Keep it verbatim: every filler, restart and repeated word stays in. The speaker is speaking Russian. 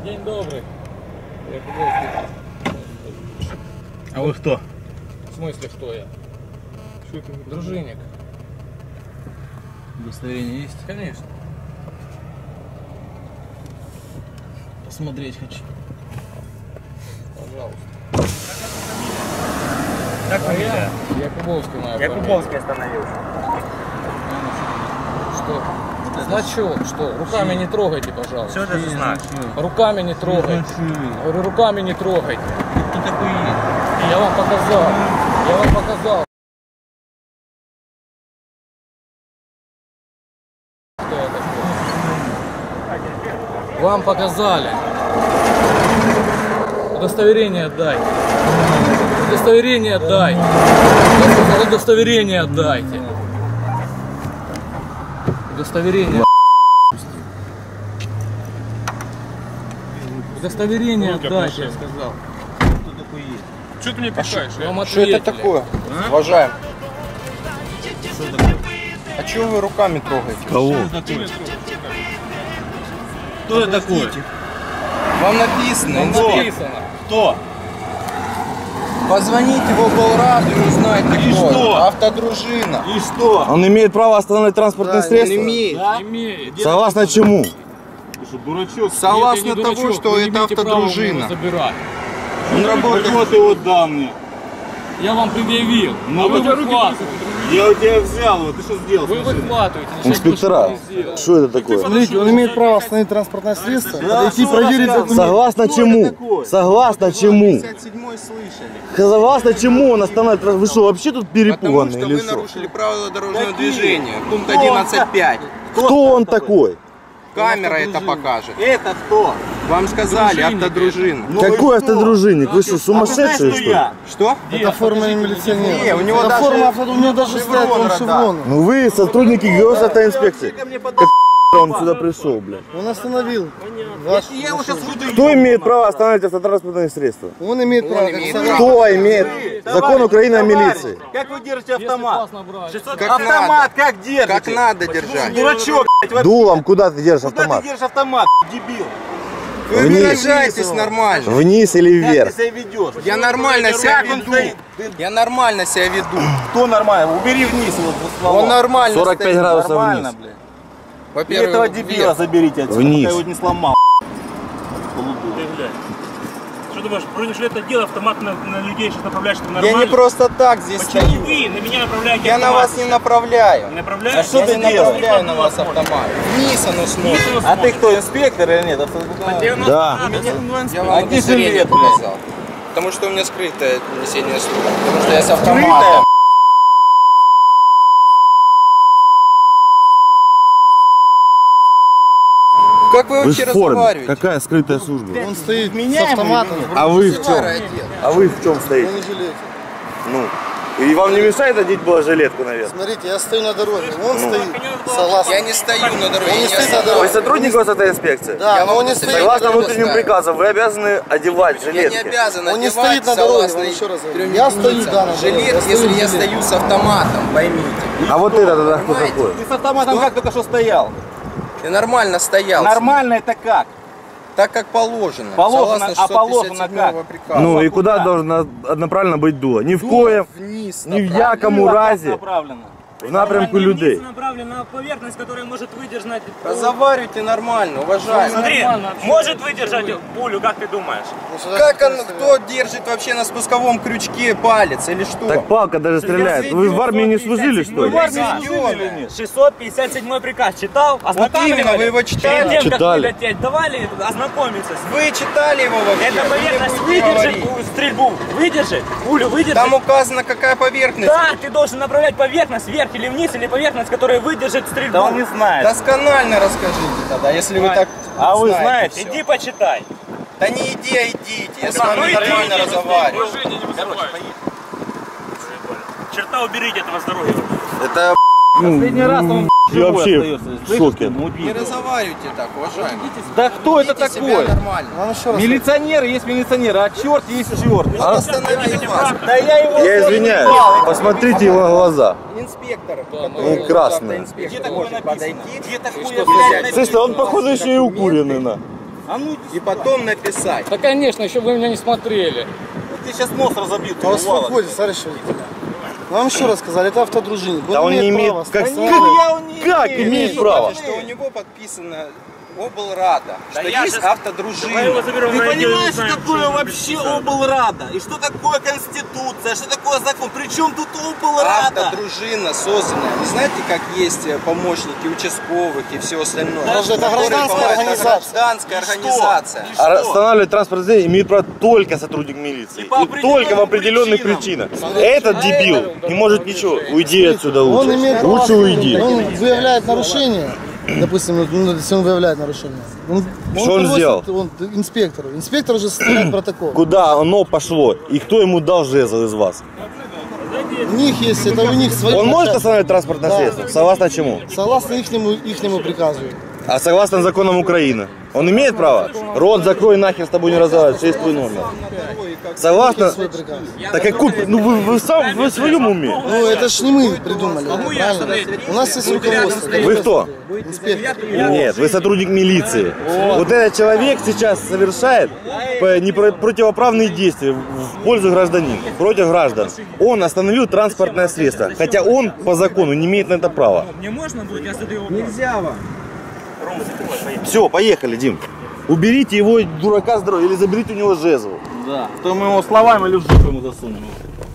День добрый. А вы кто? В смысле, кто я? Что ты? Дружинник. Удостоверение есть? Конечно. Посмотреть хочу. Пожалуйста. Как фамилия? Якубовский моя Якубовский остановился. Что? Значок, что? Руками не трогайте, пожалуйста. Все это знак. Руками не трогайте. Говорю, руками не трогайте. Кто такой есть? Я вам показал. Я вам показал. Что это? Вам показали. Удостоверение отдай. Удостоверение отдай. Я сказал, удостоверение отдайте. Удостоверение. Удостоверение отдайте, я сказал. Кто такой есть? Что ты мне пихаешь? Что это такое? А? Уважаем. Что такое? А чего вы руками трогаете? Кого? Что такое? Кто это такой? Вам написано. Там инспектор. написано. Кто? Позвоните в облрадио, узнайте, И кто. что? Автодружина. И что? Он имеет право остановить транспортное Да, средство? он имеет. Да? Имеет. Согласно чему? Ты что, дурачок? Согласно Нет, я не того, дурачок, что вы это имеете право у меня автодружина. его забирать. Он работает. Вот ты его дал мне. Я вам предъявил. Ну, а вы вот выхватываете. Я у тебя взял его. Ты что сделал? Вы выхватываете. Сейчас Инспектора, больше не сделаю. что это такое? Смотрите, он имеет право остановить транспортное средство, Да, подойти что проверить рассказывать? документы. Согласно Кто это чему? такой? Согласно чему? пятьдесят седьмой слышали. Согласно чему он останавливает? Вы что, вообще тут Потому перепуганные что или вы что? нарушили правила дорожного Какие? движения. Пункт Кто? одиннадцать пять. Кто он такой? Камера это покажет. Это кто? Вам сказали, Дружинник автодружина. Ну Какой и что? автодружинник? Вы что, А ты знаешь, сумасшедшие, что что ли? я? Что? Это форма милиционера. Не, у него Это даже- форма авто, у него даже стоит шеврон он радар. шеврон. Ну вы сотрудники госавтоинспекции. Ко мне Как подал. он сюда пришел, блядь? Он остановил. Ваш Я его сейчас выйду. Кто имеет право останавливать автотранспортные средства? Он имеет право. имеет как право. Кто имеет? Закон Украины о милиции. Как вы держите Если автомат? классно брать. Как Автомат как держите? Как надо держать. Дурачок, блядь, вообще. Дулом куда ты держишь Куда автомат? ты держишь автомат, дебил? Вы Вниз. выражаетесь нормально. Вниз или Как вверх? ты себя ведешь? Я нормально себя Как он веду. стоит? Я нормально себя веду. Кто нормально? Убери вниз его. Он нормально сорок пять стоит. градусов Нормально, вниз. блядь. И Во-первых, этого дебила вверх. заберите отсюда, Вниз. пока его не сломал. Ты глянь. Что думаешь, бронежилетное дело, автомат на, на людей сейчас направляешь, что Я нормально? не просто так здесь Почему стою. вы на меня направляете Я на автомат вас не сейчас? направляю. Не направляешь? А что Я ты не делаешь? направляю на вас автомат. Вниз оно смотрит. А ты кто, инспектор или нет? Да. Я вам А где удостоверение жилет, блядь? показал. Потому что у меня скрытое несение службы. Потому что я с автоматом. Как вы Вы вообще в форме. разговариваете? Какая скрытая служба? Он стоит с автоматом. А вы в чем? Севара одет. А вы в чем стоите? Бронежилете. Ну. И вам не мешает одеть было жилетку, наверное? Смотрите, я стою на дороге. Он Ну. стоит. Согласно. Я не стою на дороге, Он не я стоит на остановлюсь. Вы дороге. сотрудник госавтоинспекции? Да, Я но вам он не удостоверение стоит на Согласно дороге. внутренним ставить. приказам, вы обязаны одевать Я не жилетки. обязан Он не одевать стоит на дороге, согласно вам еще раз говорю. трем Я стою, единицам. да, на дороге. Жилет, Я стою если в я жилете. стою с автоматом, поймите. А вот это тогда кто Понимаете? такой? Ты с автоматом как только что стоял? Я нормально стоял. Нормально это как? Так как положено. Положено, Согласно а положено шестьсот пятьдесят седьмого как? приказа. Ну и куда? куда должно одноправильно быть дуло? Ни в Дуло коем, вниз ни в направлено. якому Было как разе направлено. в напрямку людей. направлена на поверхность, которая может выдержать... Разговаривайте нормально, уважаемый. Смотри, Нормально общаюсь. может выдержать пулю, как ты думаешь? Ну, сюда Как он, стоит. кто держит вообще на спусковом крючке палец или что? Так палка даже стреляет. Вы в армии не служили, что Вы ли? в армии Приказ. служили или нет? шестьсот пятьдесят седьмой приказ читал? Вот именно, вы его читали? Перед тем, как Читали. вылететь, давали ознакомиться с ним. Вы читали его вообще? Эта Вы поверхность мне будете выдержит говорить. стрельбу, выдержит, пулю выдержит. Там указано, какая поверхность. Да, ты должен направлять поверхность вверх или вниз, или поверхность, которая выдержит стрельбу. Да он не знает. Досконально расскажите тогда, если вы так А вы знаете знаете? всё. Иди почитай. Да не иди, а идите, я с Ну, вами иди, нормально иди, разговариваю. Черта уберите этого здоровья. Это Последний раз он я вообще остается. в Слышишь, шоке. ты, мудила? Не разговаривайте так, уважаемый. Да кто это Ведите себя такой? нормально. Вам еще раз. Милиционер есть милиционер, а черт есть черт. Он остановил вас. Да я его... Я извиняюсь, посмотрите его на глаза. Инспектор, Ну, красный. инспектор может подойти. Где такое, что блядь, взять? Слушай, он походу еще и укуренный на. А ну, и потом написать. Да, конечно, еще вы меня не смотрели. ты сейчас нос разобьют. Да успокойтесь, товарищ водитель. Вам еще раз сказали, это автодружинник. Да он не имеет... права Как, стоять. как, как имеет право? Что у него подписано облрада, Да что я есть же- Давай его автодружина. заберем Ты в райотдел, понимаешь, не знаем, что такое что он вообще написал. облрада? И что такое конституция? Что такое закон? Причем тут облрада? Автодружина созданная. Вы знаете, как есть помощники участковых и все остальное? Даже это Которые гражданская помогают- организация. Гражданская организация. А останавливать транспортное средство имеет право только сотрудник милиции. И по И только в определенных причинам. причинах. Этот дебил не может ничего. Уйди отсюда Он лучше. имеет Лучше право, уйди. Он выявляет нарушение. Допустим, ну, если он выявляет нарушение. Он, Что он приносит, сделал? Он, инспектору. Инспектор уже составляет протокол. Куда оно пошло? И кто ему дал жезл из вас? У них есть, это у них свои. Он может начальники. останавливать транспортное Да. средство? Согласно чему? Согласно ихнему, ихнему приказу. А согласно законам Украины. Он имеет право? Рот закрой, нахер с тобой не разговаривать. Шесть твой номер. Согласно? Свой приказ. Так какой? Ну вы, вы сам вы в своем уме. Ну это ж не мы придумали. это правильно? У нас есть руководство. Вы кто? Инспектор. Нет, вы сотрудник милиции. Вот этот человек сейчас совершает п- непро- противоправные действия в пользу гражданина, против граждан. Он остановил транспортное средство, хотя он по закону не имеет на это права. Мне можно будет? Я задаю вопрос. Нельзя вам. Рома, закрывай, поехали. Все, поехали, Дим. Уберите его, дурака, здоровья, или заберите у него жезл. Да. То мы его словами или в жопу ему засунем.